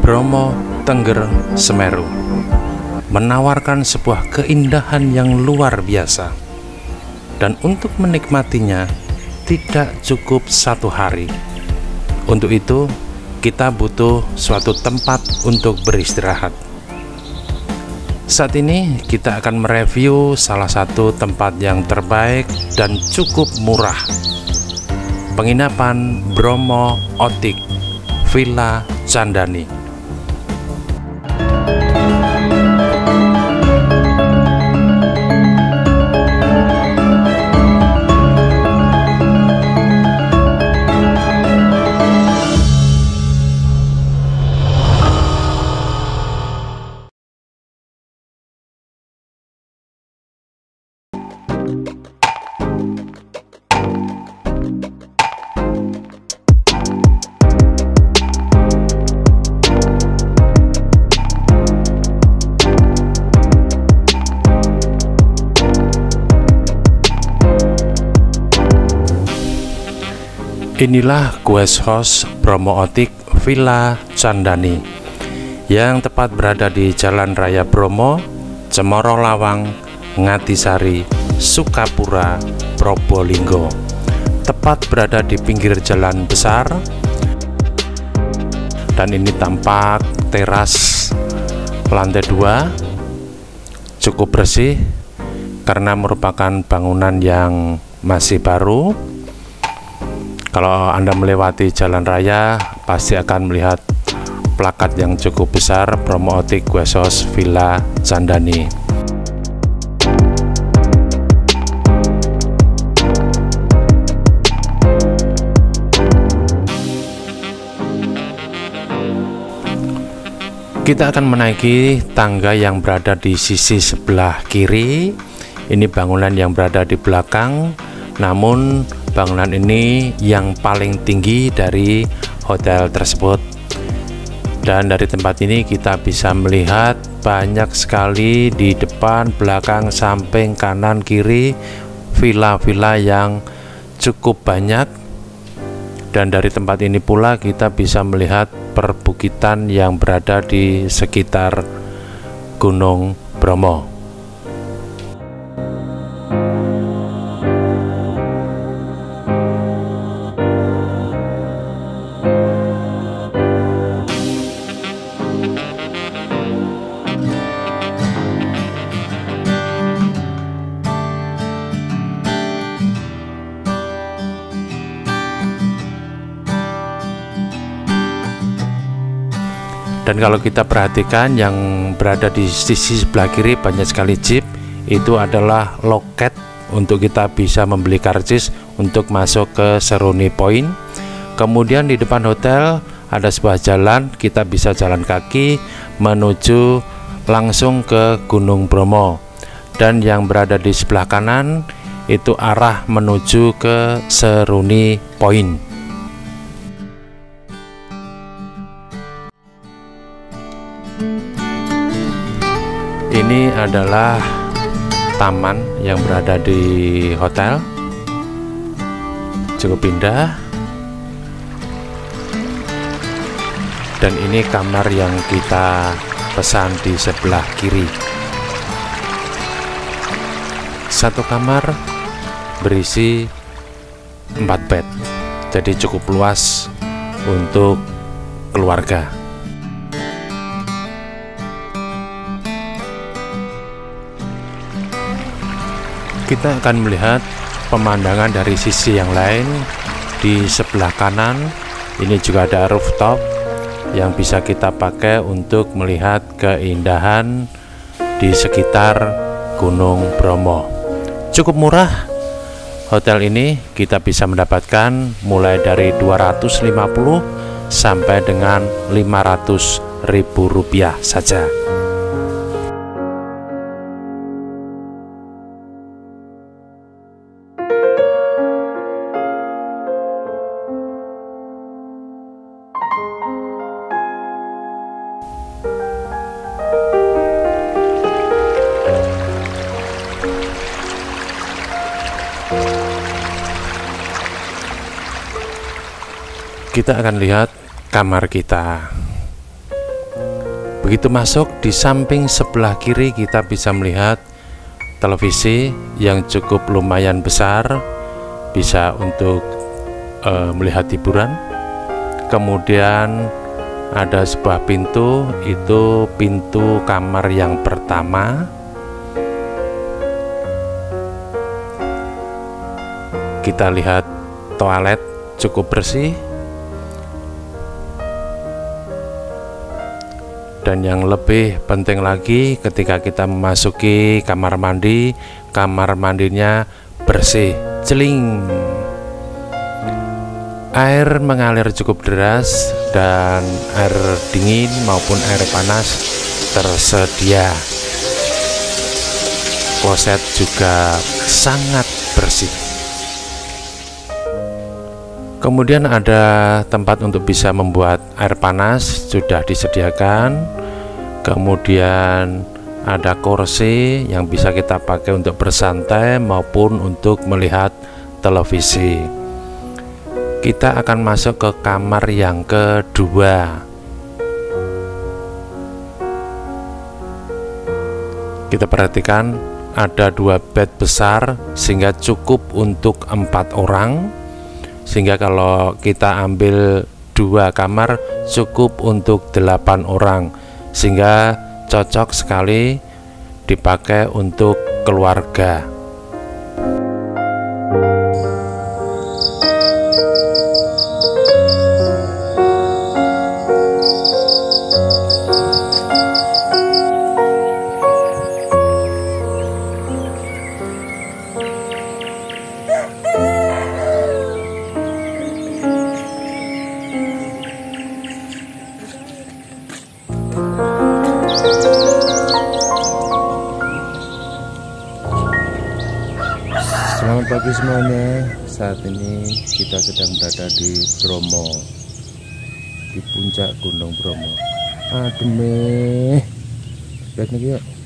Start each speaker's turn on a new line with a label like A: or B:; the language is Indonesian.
A: Bromo Tengger Semeru menawarkan sebuah keindahan yang luar biasa, dan untuk menikmatinya tidak cukup satu hari. Untuk itu kita butuh suatu tempat untuk beristirahat. Saat ini kita akan mereview salah satu tempat yang terbaik dan cukup murah, penginapan Bromo Otik Villa Candani. Inilah guest house Bromo Otik Villa Candani yang tepat berada di Jalan Raya Bromo, Cemoro Lawang, Ngatisari, Sukapura, Probolinggo. Tepat berada di pinggir jalan besar, dan ini tampak teras lantai 2, cukup bersih karena merupakan bangunan yang masih baru. Kalau Anda melewati jalan raya, pasti akan melihat plakat yang cukup besar Bromo Otik Guest House Villa Candani. Kita akan menaiki tangga yang berada di sisi sebelah kiri. Ini bangunan yang berada di belakang, namun bangunan ini yang paling tinggi dari hotel tersebut. Dan dari tempat ini kita bisa melihat banyak sekali di depan, belakang, samping, kanan, kiri villa-villa yang cukup banyak. Dan dari tempat ini pula kita bisa melihat perbukitan yang berada di sekitar Gunung Bromo. Dan kalau kita perhatikan yang berada di sisi sebelah kiri banyak sekali jeep, itu adalah loket untuk kita bisa membeli karcis untuk masuk ke Seruni Point. Kemudian di depan hotel ada sebuah jalan, kita bisa jalan kaki menuju langsung ke Gunung Bromo. Dan yang berada di sebelah kanan itu arah menuju ke Seruni Point. Ini adalah taman yang berada di hotel, cukup indah. Dan ini kamar yang kita pesan di sebelah kiri. Satu kamar berisi 4 bed, jadi cukup luas untuk keluarga. Kita akan melihat pemandangan dari sisi yang lain. Di sebelah kanan ini juga ada rooftop yang bisa kita pakai untuk melihat keindahan di sekitar Gunung Bromo. Cukup murah. Hotel ini kita bisa mendapatkan mulai dari 250 sampai dengan 500.000 rupiah saja. Kita akan lihat kamar kita. Begitu masuk, di samping sebelah kiri kita bisa melihat televisi yang cukup lumayan besar, bisa untuk melihat hiburan. Kemudian ada sebuah pintu, itu pintu kamar yang pertama. Kita lihat toilet cukup bersih. Dan yang lebih penting lagi, ketika kita memasuki kamar mandi, kamar mandinya bersih, celing. Air mengalir cukup deras dan air dingin maupun air panas tersedia. Kloset juga sangat bersih. Kemudian ada tempat untuk bisa membuat air panas sudah disediakan. Kemudian ada kursi yang bisa kita pakai untuk bersantai maupun untuk melihat televisi. Kita akan masuk ke kamar yang kedua. Kita perhatikan ada 2 bed besar sehingga cukup untuk 4 orang. Sehingga kalau kita ambil 2 kamar cukup untuk 8 orang, sehingga cocok sekali dipakai untuk keluarga.
B: Selamat pagi semuanya. Saat ini kita sedang berada di Bromo, di puncak Gunung Bromo. Adem nih. Lihat nih yuk.